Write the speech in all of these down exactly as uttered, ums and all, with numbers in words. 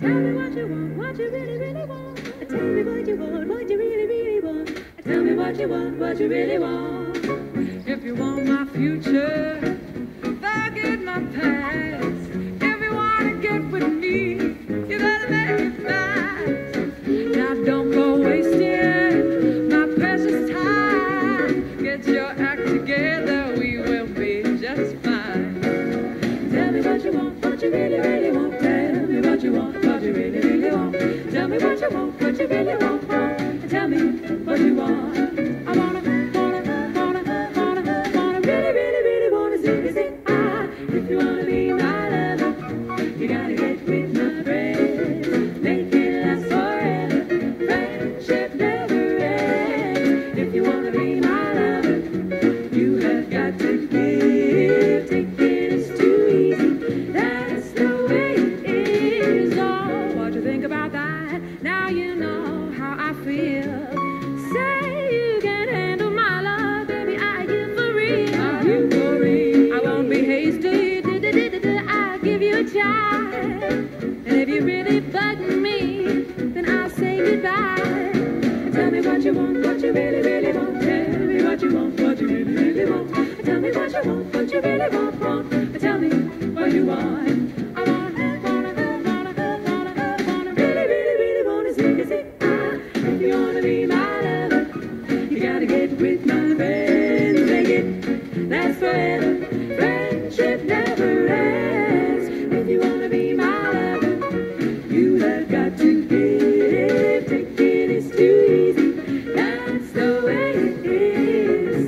Tell me what you want, what you really, really want. Tell me what you want, what you really, really want. Tell me what you want, what you really want. If you want my future, forget my past. If you wanna get with me, you gotta make it fast. Now don't go wasting my precious time. Get your act together, we will be just fine. Tell me what you want, what you really, really want. Tell me what you want, what you really, really want. Tell me what you want, what you really want, want. Tell me what you want. I wanna, wanna, wanna, wanna, wanna, really, really, really wanna see you sing. Ah, if you wanna be my lover, you gotta get with my friends. Make it last forever. Friendship never ends. If you wanna be my lover, you have got to give. Take it is too easy. That's the way it is. Oh, what you think about that? Now you know how I feel. Say you can handle my love, baby. I give for real. I give for real. I won't be hasty. I'll give you a try. And if you really bug me, then I'll say goodbye. Tell me what you want, what you really, really want. Tell me what you want, what you really, really want. Tell me what you want, what you really want, want. Tell me what you want. I wanna, wanna, wanna, wanna, wanna, really, really, really wanna see you sing. Ah, if you wanna be my lover, you gotta get with my friends. Make it last forever. Friendship never ends. If you wanna be my lover, you have got to give. Take it is too easy. That's the way it is.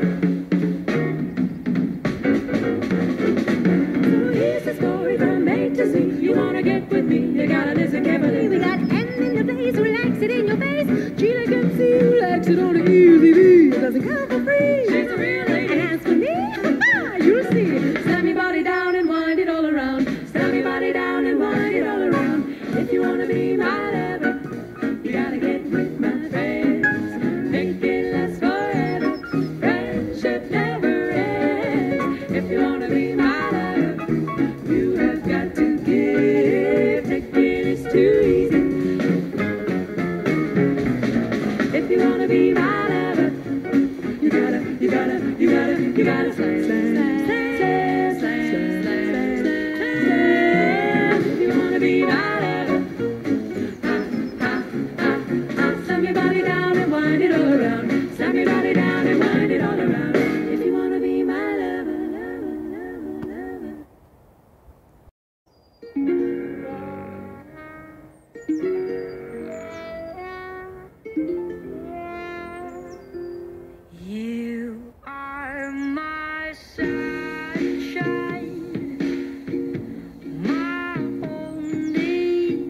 So here's the story from A to Z. You wanna get with me, you gotta listen carefully. We got M in your face, relax it in your face. She like M C, relax it on the easy V. It doesn't come for free. She's a real lady. And as for me, you'll see. Slam your body down and wind it all around. Slam your body down and wind it all around. If you wanna be my lover, you gotta get with my friends. Make it last forever. Friendship never ends. If you wanna be my lover, you have got to give. Take it is too easy. If you wanna be my lover, you gotta, you gotta, you gotta, you gotta slam, slam, slam, slam, slam, slam, slam. If you wanna be my lover, ah, ah, ah, ah, slam your body down and wind it all around. Slam your body down and wind it all around. If you wanna be my lover, lover, lover, lover. You are my sunshine, my only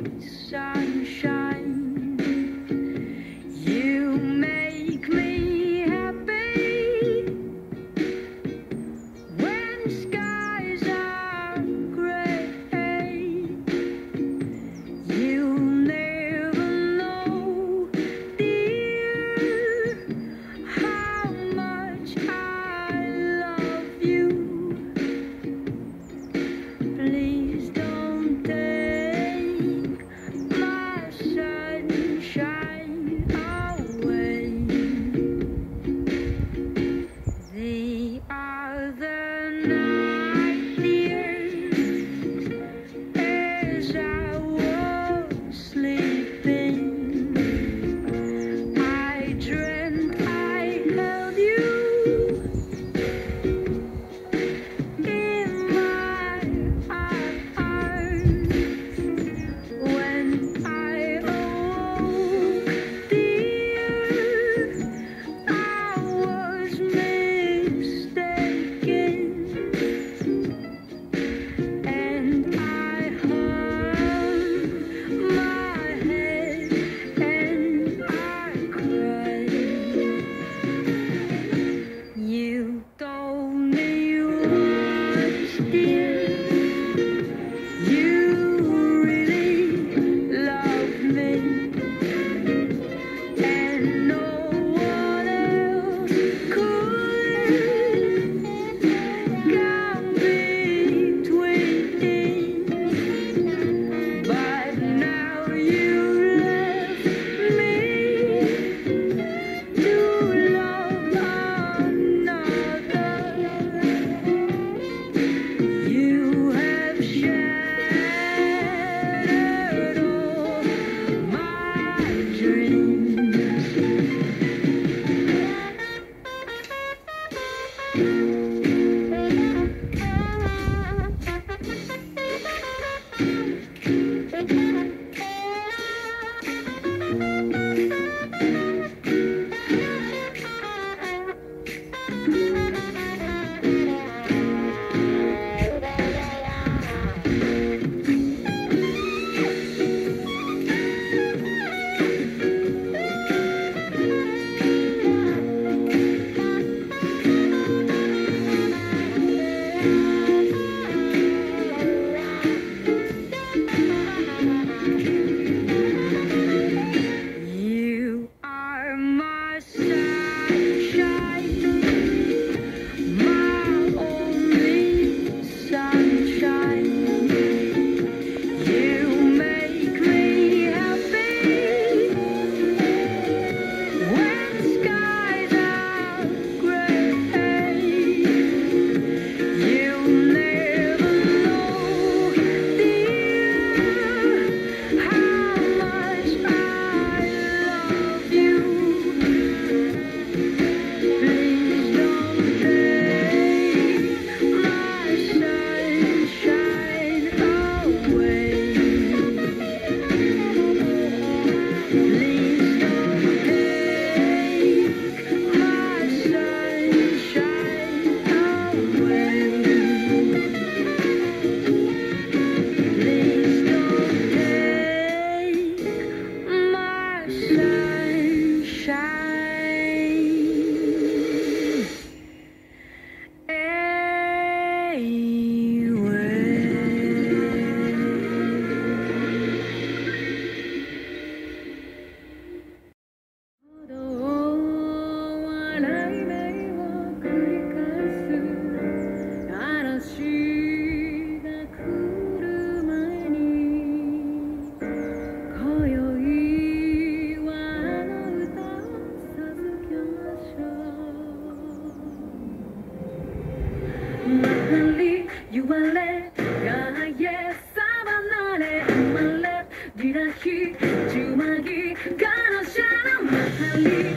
지라히 주막이 가로샤는 마할리